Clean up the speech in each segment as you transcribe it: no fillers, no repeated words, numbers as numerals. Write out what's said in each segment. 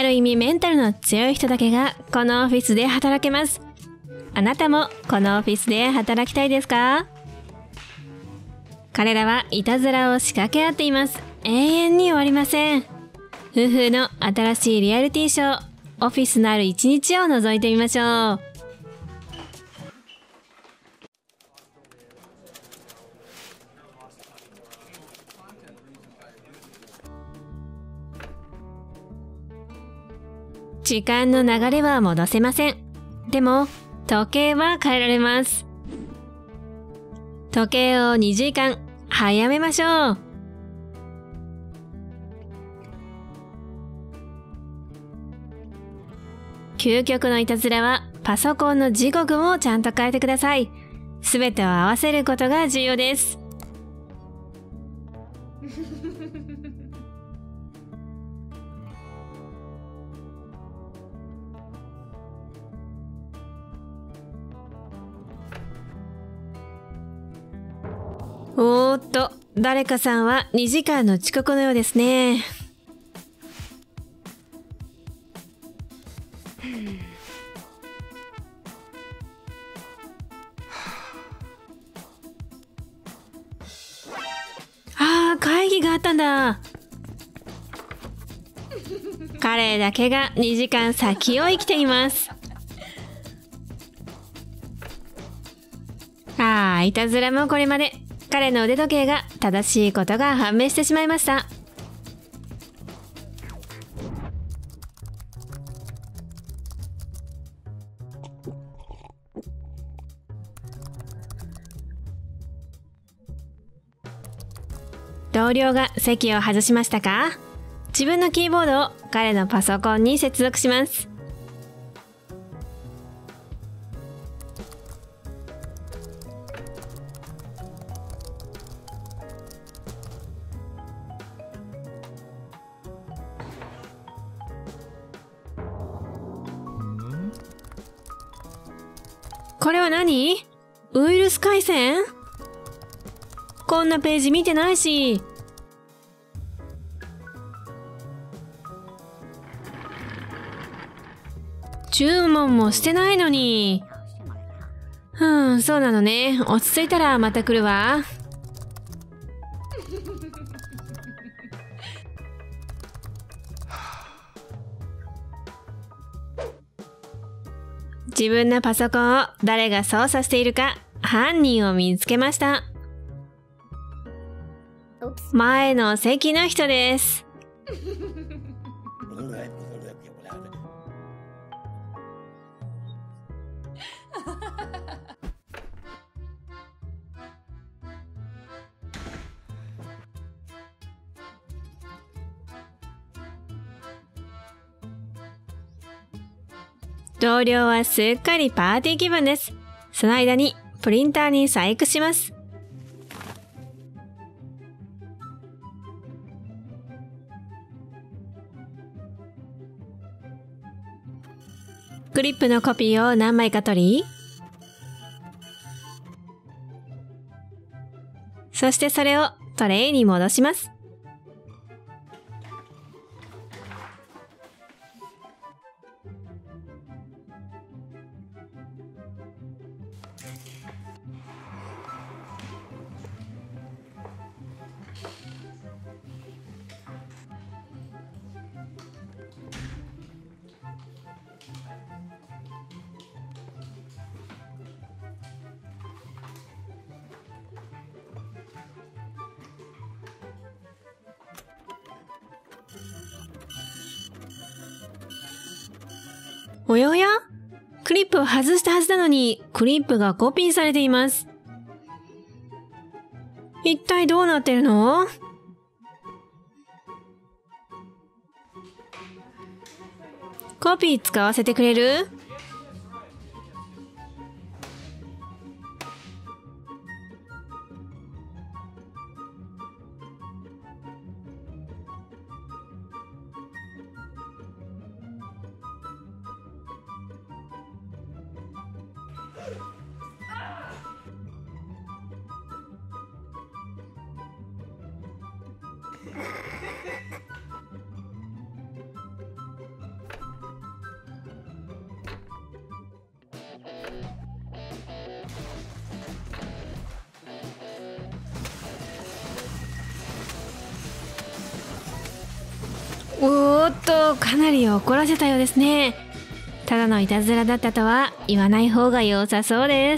る意味メンタルの強い人だけがこのオフィスで働けます。あなたもこのオフィスで働きたいですか？彼らはいたずらを仕掛け合っています。永遠に終わりません。夫婦の新しいリアリティショー、オフィスのある一日を覗いてみましょう。時間の流れは戻せません。でも、時計は変えられます。時計を2時間早めましょう。究極のいたずらはパソコンの時刻もちゃんと変えてください。すべてを合わせることが重要です。おーっと、誰かさんは2時間の遅刻のようですね。会議があったんだ。彼だけが2時間先を生きています。いたずらもこれまで。彼の腕時計が正しいことが判明してしまいました。同僚が席を外しましたか？自分のキーボードを彼のパソコンに接続します。これは何？ウイルス回線？こんなページ見てないし。注文もしてないのに。そうなのね。落ち着いたらまた来るわ。自分のパソコンを誰が操作しているか犯人を見つけました。前の席の人です。同僚はすっかりパーティー気分です。その間にプリンターに細工します。クリップのコピーを何枚か取り、そしてそれをトレイに戻します。おやおや？クリップを外したはずなのに、クリップがコピーされています。一体どうなってるの？コピー使わせてくれる？ おーっと、かなり怒らせたようですね。ただのいたずらだったとは言わない方が良さそうです。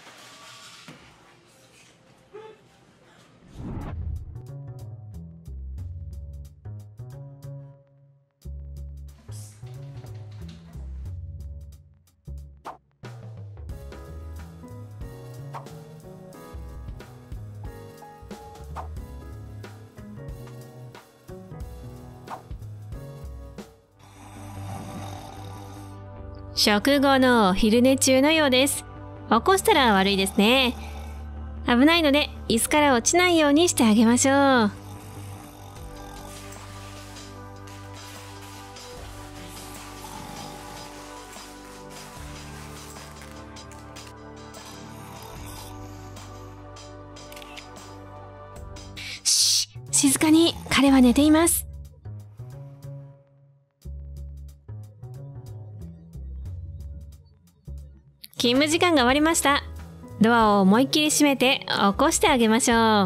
食後のお昼寝中のようです。起こしたら悪いですね。危ないので椅子から落ちないようにしてあげましょう。静かに、彼は寝ています。勤務時間が終わりました。ドアを思いっきり閉めて起こしてあげましょう。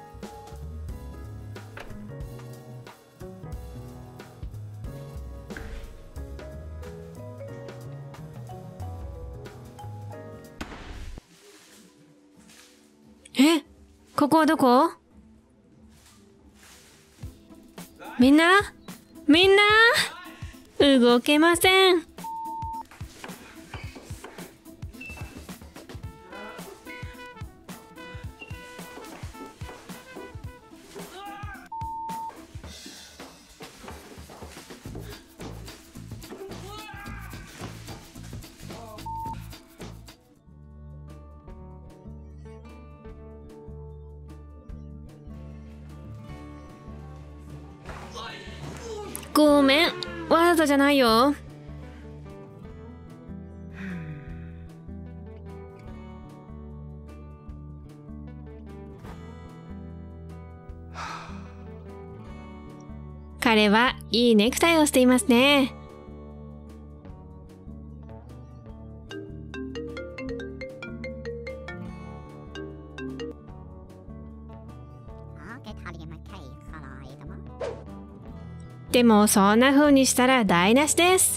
ここはどこ？みんな動けません。ごめん、わざとじゃないよ。彼はいいネクタイをしていますね。でもそんな風にしたら台無しです。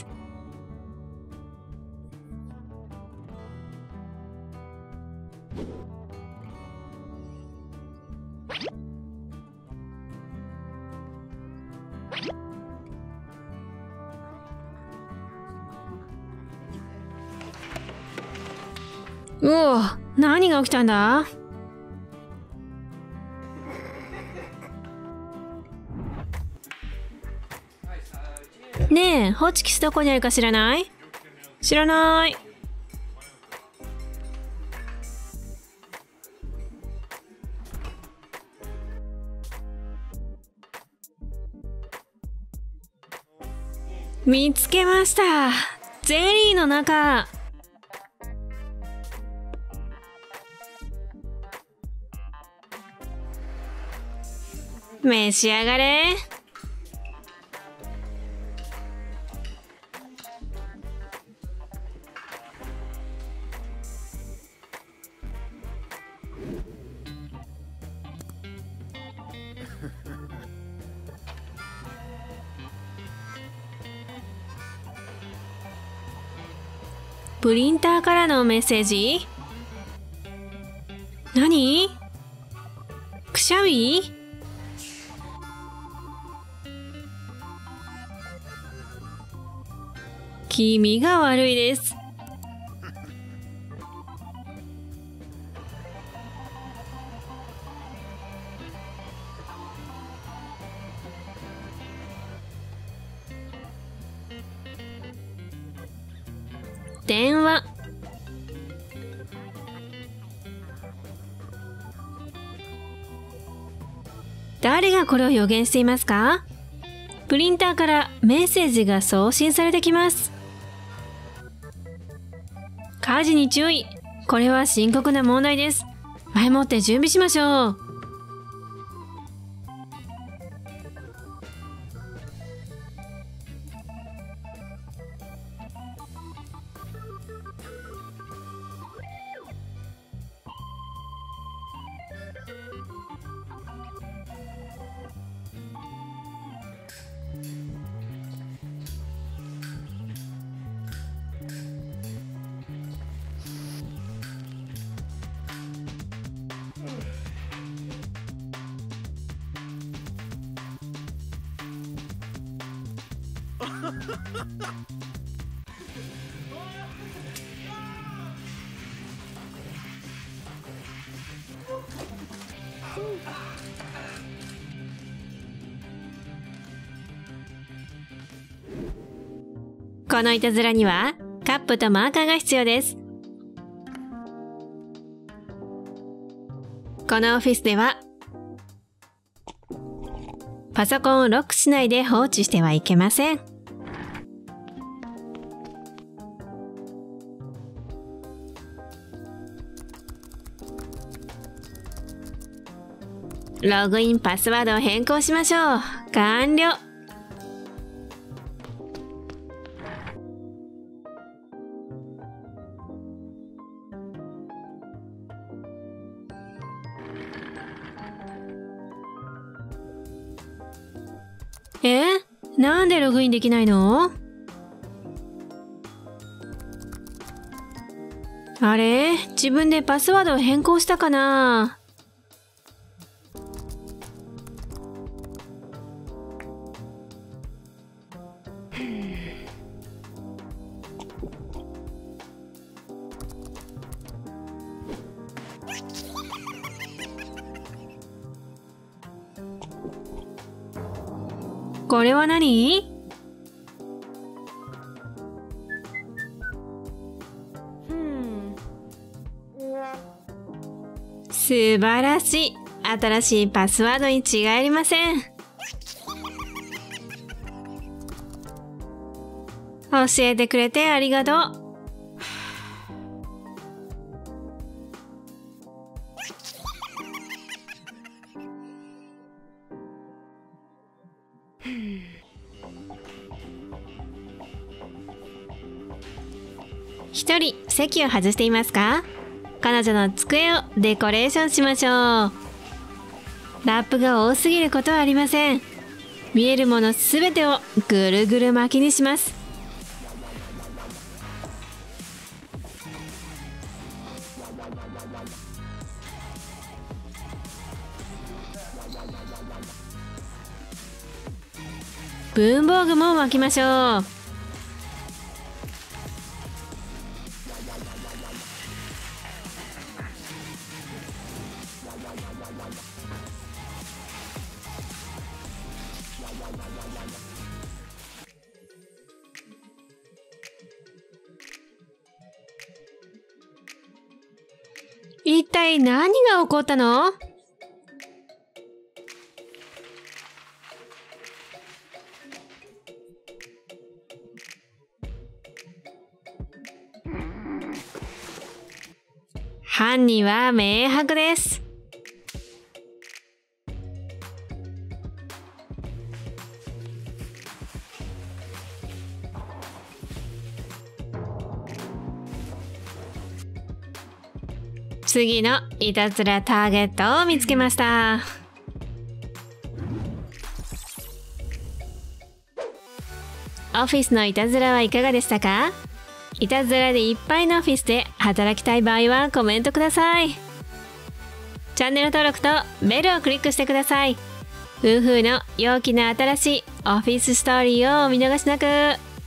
うお、何が起きたんだ？ねえ、ホチキスどこにあるか知らない？知らない。見つけました。ゼリーの中。召し上がれ。プリンターからのメッセージ？何？くしゃみ？気味が悪いです。電話。誰がこれを予言していますか？プリンターからメッセージが送信されてきます。火事に注意。これは深刻な問題です。前もって準備しましょう。 このいたずらにはカップとマーカーが必要です。このオフィスではパソコンをロックしないで放置してはいけません。ログインパスワードを変更しましょう。完了。なんでログインできないの？あれ？自分でパスワードを変更したかな？これは何？素晴らしい。新しいパスワードに違いありません。教えてくれてありがとう。一人席を外していますか？彼女の机をデコレーションしましょう。ラップが多すぎることはありません。見えるものすべてをぐるぐる巻きにします。文房具も巻きましょう。一体何が起こったの？犯人は明白です。次のいたずらターゲットを見つけました。オフィスのいたずらはいかがでしたか？いたずらでいっぱいのオフィスで働きたい場合はコメントください。チャンネル登録とベルをクリックしてください。夫婦の陽気な新しいオフィスストーリーをお見逃しなく。